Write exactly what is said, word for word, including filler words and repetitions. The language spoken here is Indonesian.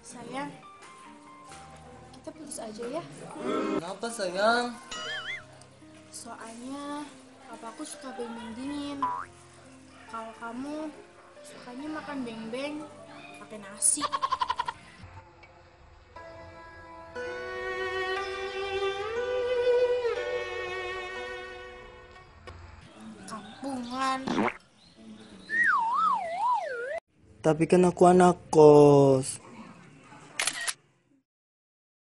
Sayang, kita putus aja ya. Kenapa sayang? Soalnya papaku suka beng-beng dingin. Kalau kamu sukanya makan beng-beng pakai nasi. Kampungan. Tapi kan aku anak kos.